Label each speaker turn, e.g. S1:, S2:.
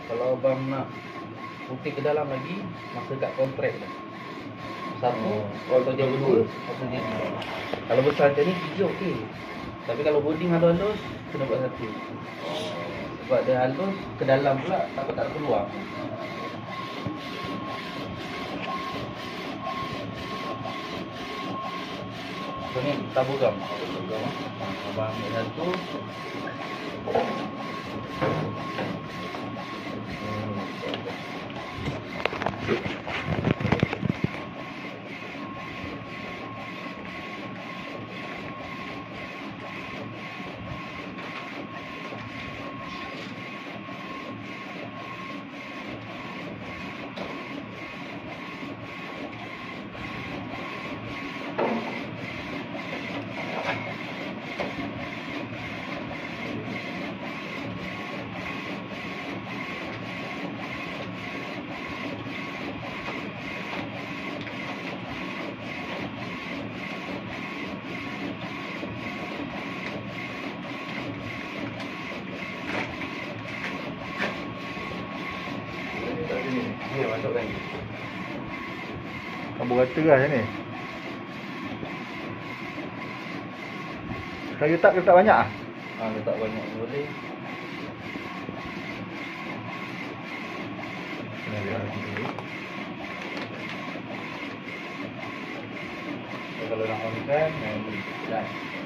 S1: Kalau abang nak putih ke dalam lagi, masa kat kontrak dah. Satu, atau jadi dua, atau jadi tiga. Kalau besar macam ni, tiga okey. Tapi kalau bonding halus-halus, kena buat satu. Sebab dia halus, ke dalam pula, takut tak keluar. So ni tabur gam. Abang ambil satu. Ni masukkan.
S2: Karburator lah macam ni. Kayu tak letak banyak ah?
S1: Letak banyak boleh.
S2: Kena lihat dulu.
S1: Kalau nak on kan, boleh.